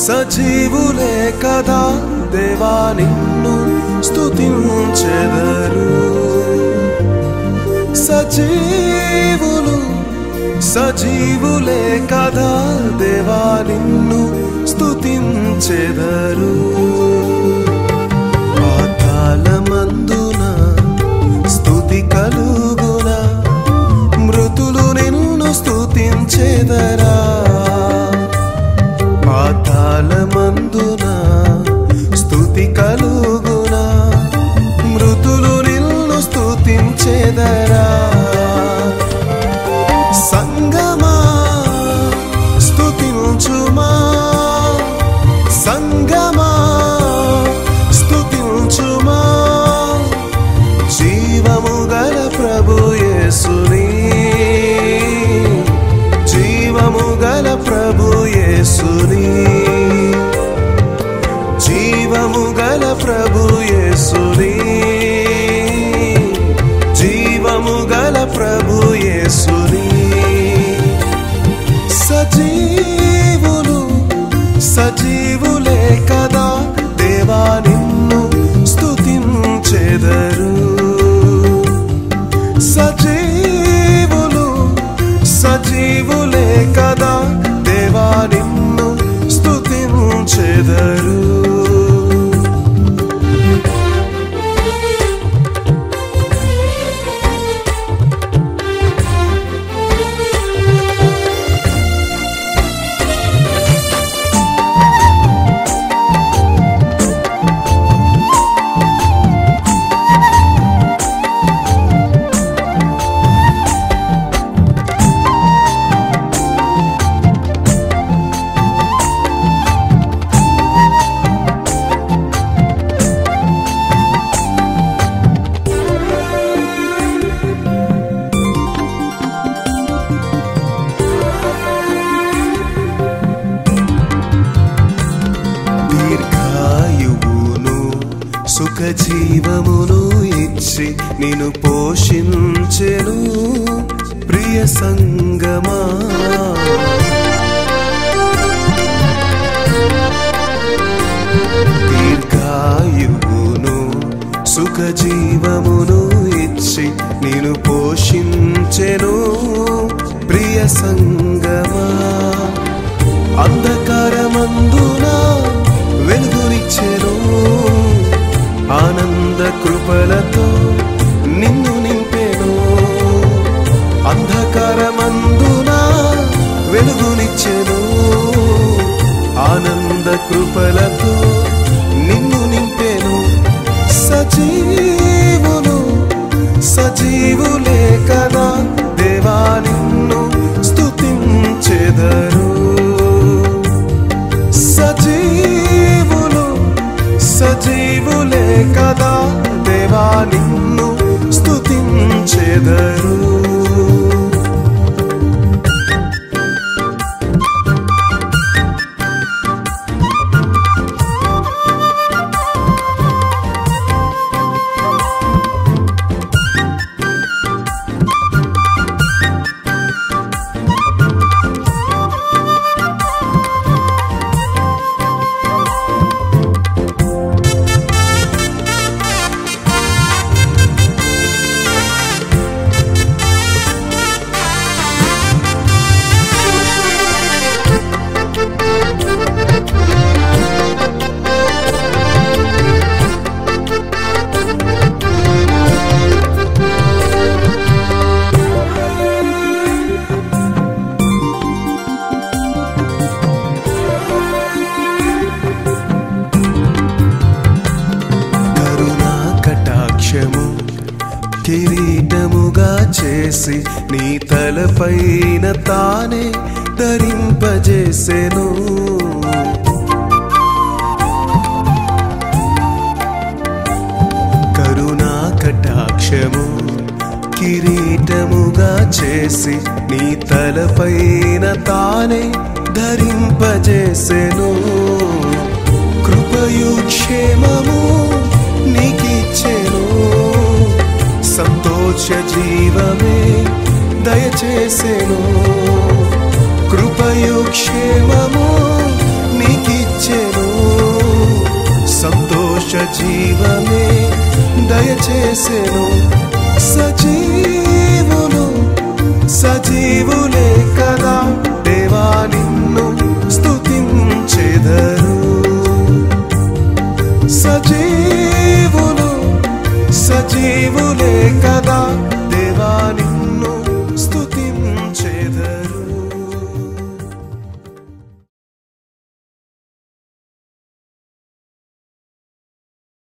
సజీవులే కదా దేవా నిన్ను స్తుతించెదరు. సజీవులే కదా దేవా నిన్ను స్తుతించెదరు. పాతాళమందున స్తుతి కలుగునా, మృతులు నిన్ను స్తుతించెదరా. పాతాళమందున స్తుతి కలుగునా, మృతులు నిన్ను స్తుతించెదరా. సంగమా స్తుతించుమా, సంగమా స్తుతించుమా, జీవము గల ప్రభు యేసుని, జీవము గల ప్రభు యేసుని, జీవము గల ప్రభు యేసుని, జీవము గల ప్రభు యేసుని. సజీవులే కదా దేవా నిన్ను స్తుతించెదరు. సజీవులే కదా దేవా నిన్ను స్తుతించెదరు. సుఖ జీవమును ఇచ్చి నిన్ను పోషించెను ప్రియ సంగమా. దీర్ఘాయువును సుఖ జీవమును ఇచ్చి నిన్ను పోషించెను ప్రియ సంగమా. అంధకారమందున వెలుగునిచ్చెను, ఆనంద కృపలతో నిన్ను నింపెను. అంధకారమందున వెలుగునిచ్చెను, ఆనంద కృపలతో నిన్ను నింపెను. సజీవులే కదా దేవా నిన్ను స్తుతించెదరు. సజీవులే కదా దేవా నిన్ను స్తుతించెదరు. కిరీటముగా చేసి నీ తలపైన తానే ధరింపజేసెను. కరుణా కటాక్షము కిరీటముగా చేసి నీ తలపైన తానే ధరింపజేసెను. కృపయు క్షేమము నీకిచ్చెను, సంతోష జీవమే దయచేసెను. కృపయు క్షేమము నీకిచ్చెను, చేసెను. సజీవులు సజీవులే కదా దేవా నిన్ను స్తుతించెదరు. సజీవులు సజీవులే కదా దేవా నిన్ను